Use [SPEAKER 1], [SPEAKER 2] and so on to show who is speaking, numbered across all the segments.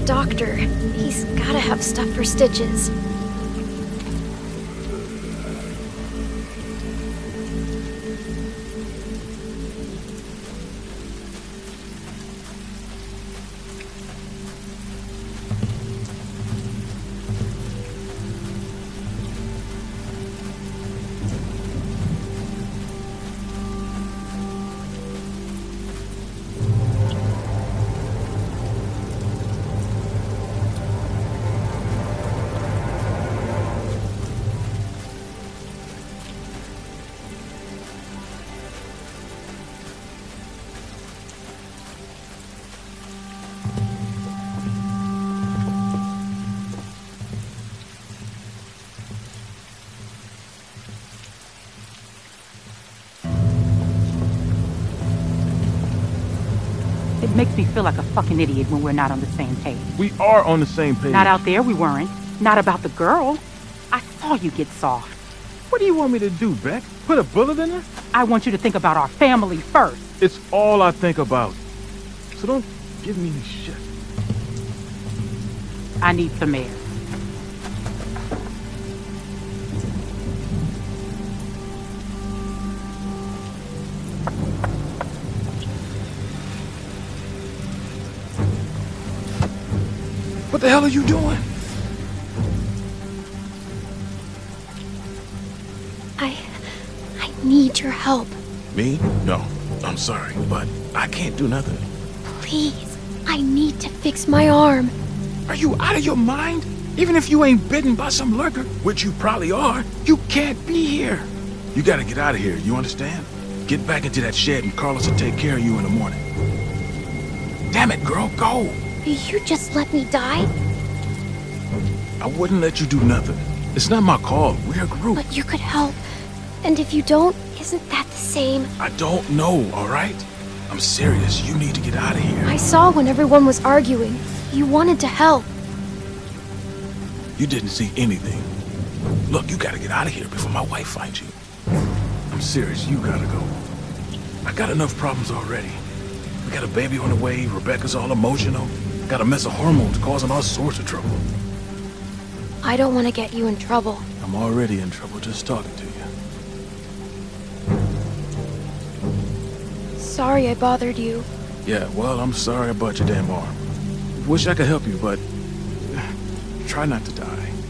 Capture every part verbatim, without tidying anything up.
[SPEAKER 1] doctor. He's gotta have stuff for stitches.
[SPEAKER 2] It makes me feel like a fucking idiot when we're not on the same page.
[SPEAKER 3] We are on the same page.
[SPEAKER 2] Not out there, we weren't. Not about the girl. I saw you get soft.
[SPEAKER 3] What do you want me to do, Beck? Put a bullet in her?
[SPEAKER 2] I want you to think about our family first.
[SPEAKER 3] It's all I think about. So don't give me any shit.
[SPEAKER 2] I need some air.
[SPEAKER 3] What the hell are you doing?
[SPEAKER 1] I... I need your help.
[SPEAKER 4] Me? No. I'm sorry, but I can't do nothing.
[SPEAKER 1] Please. I need to fix my arm.
[SPEAKER 4] Are you out of your mind? Even if you ain't bitten by some lurker, which you probably are, you can't be here. You gotta get out of here, you understand? Get back into that shed and Carlos will take care of you in the morning. Damn it, girl, go!
[SPEAKER 1] You just let me die?
[SPEAKER 4] I wouldn't let you do nothing. It's not my call. We're a group.
[SPEAKER 1] But you could help. And if you don't, isn't that the same?
[SPEAKER 4] I don't know, all right? I'm serious. You need to get out of here.
[SPEAKER 1] I saw when everyone was arguing. You wanted to help.
[SPEAKER 4] You didn't see anything. Look, you gotta get out of here before my wife finds you. I'm serious. You gotta go. I got enough problems already. We got a baby on the way. Rebecca's all emotional. Got a mess of hormones causing all sorts of trouble.
[SPEAKER 1] I don't want to get you in trouble.
[SPEAKER 4] I'm already in trouble just talking to you.
[SPEAKER 1] Sorry I bothered you.
[SPEAKER 4] Yeah, well, I'm sorry about your damn arm. Wish I could help you, but try not to die.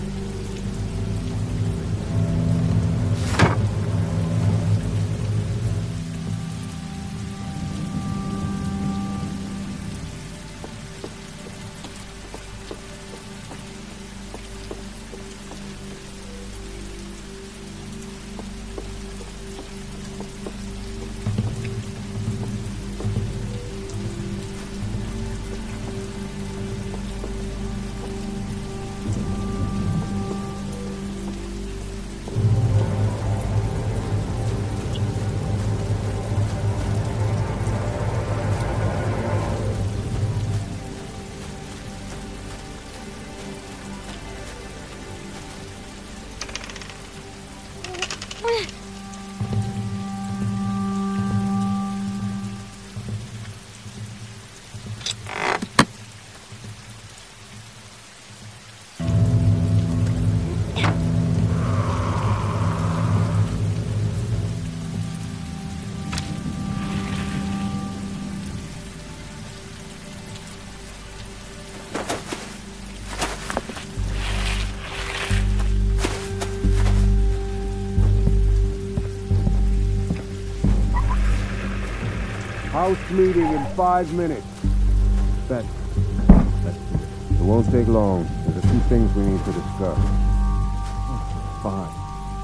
[SPEAKER 5] House meeting in five minutes. That's... that's it. It won't take long. There's a few things we need to discuss. Fine.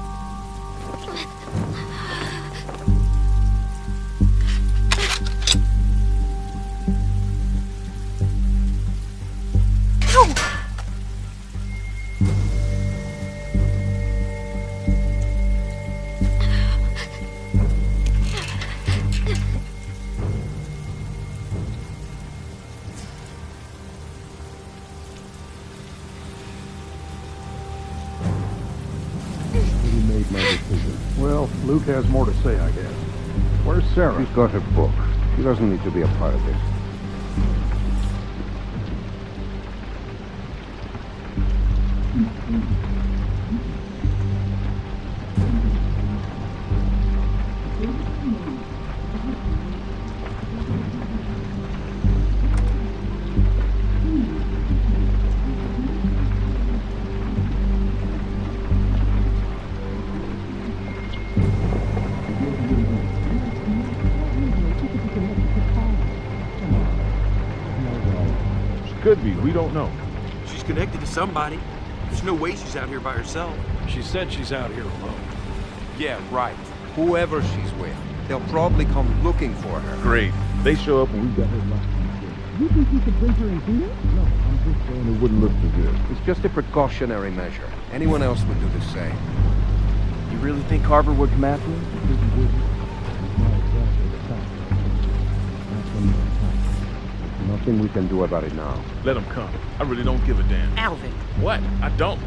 [SPEAKER 6] Well, Luke has more to say, I guess. Where's Sarah?
[SPEAKER 5] She's got her book. She doesn't need to be a part of this.
[SPEAKER 3] Could be. We don't know.
[SPEAKER 7] She's connected to somebody. There's no way she's out here by herself.
[SPEAKER 4] She said she's out here alone.
[SPEAKER 7] Yeah, right.
[SPEAKER 8] Whoever she's with, they'll probably come looking for her.
[SPEAKER 3] Great. They show up and we got her locked in jail.
[SPEAKER 5] You think you could bring her in here? No, I'm just saying it wouldn't look so good.
[SPEAKER 8] It's just a precautionary measure. Anyone else would do the same.
[SPEAKER 3] You really think Carver would come after him?
[SPEAKER 5] Nothing we can do about it now.
[SPEAKER 3] Let him come. I really don't give a damn.
[SPEAKER 2] Alvin.
[SPEAKER 3] What? I don't.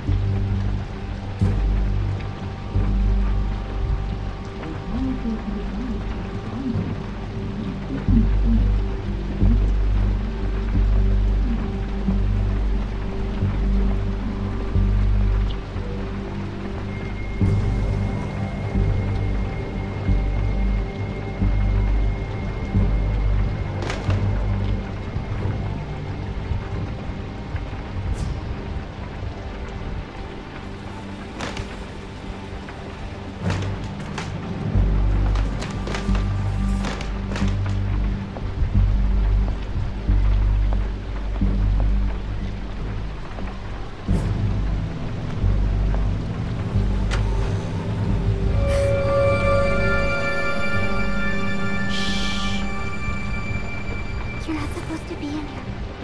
[SPEAKER 1] You're not supposed to be in here.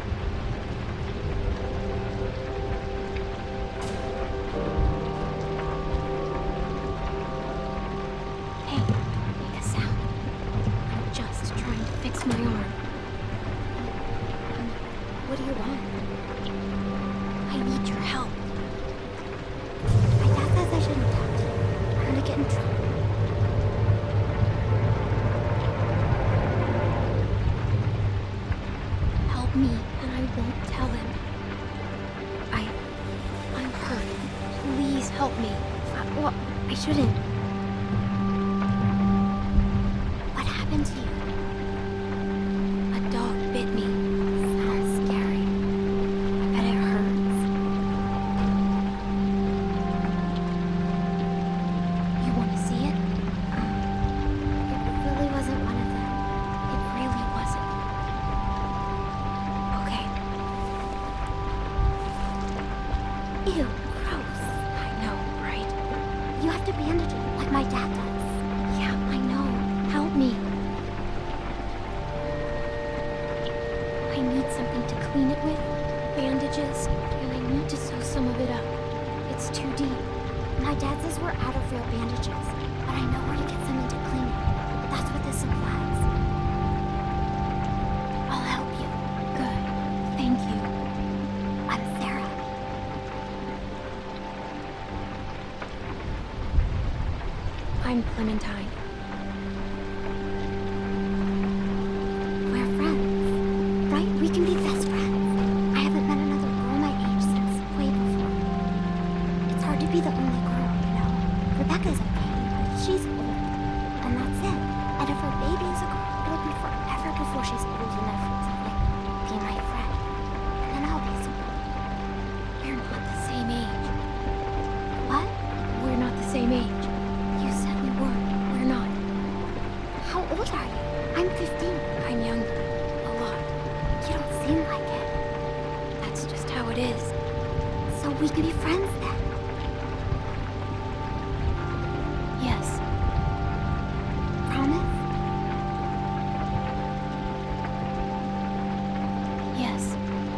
[SPEAKER 1] Hey, don't make a sound. I'm just trying to fix my arm. Um, what do you want? I need your help. My dad says I shouldn't talk to you. I'm gonna get in trouble. Me, and I won't tell him. I... I'm hurt. Please help me. I, well, I shouldn't. What happened to you? A dog bit me. Sounds scary. I bet it hurts. You want to see it? Uh, it really wasn't one of them. It really wasn't. Ew, gross. I know, right? You have to bandage it, like my dad does. Yeah, I know. Help me. I need something to clean it with, bandages, and I need to sew some of it up. It's too deep. My dad says we're out of real bandages, but I know where to get something to clean it. That's what this supplies. I'll help you. Good. Thank you. I'm Sarah. I'm Clementine. We're friends, right? We can be best friends. I haven't met another girl my age since way before. It's hard to be the only girl, you know. Rebecca's okay, but she's old. And that's it. And if her baby is a girl, it'll be forever before she's old enough to, like, be my friend. And then I'll be so old. We're not the same age. What? We're not the same age. We're not. How old are you? I'm fifteen. I'm younger. A lot. You don't seem like it. That's just how it is. So we can be friends then. Yes. Promise? Yes.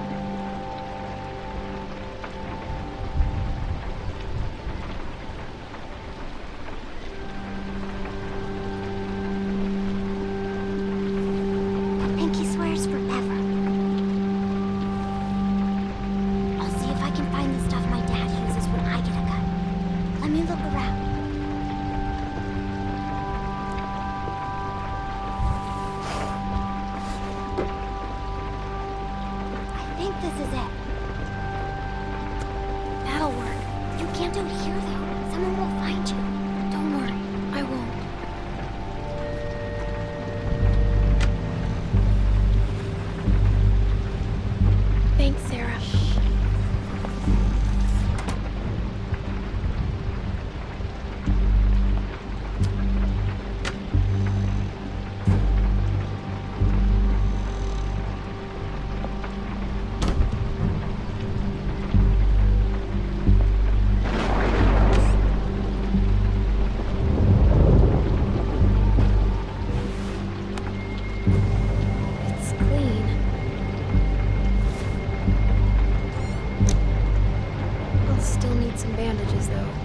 [SPEAKER 1] Forever. I'll see if I can find the stuff my dad uses when I get a gun. Let me look around. I think this is it. Please don't hear that. Someone will find you.
[SPEAKER 9] Don't worry, I won't. Thanks, Sarah. It's clean. I'll still need some bandages, though.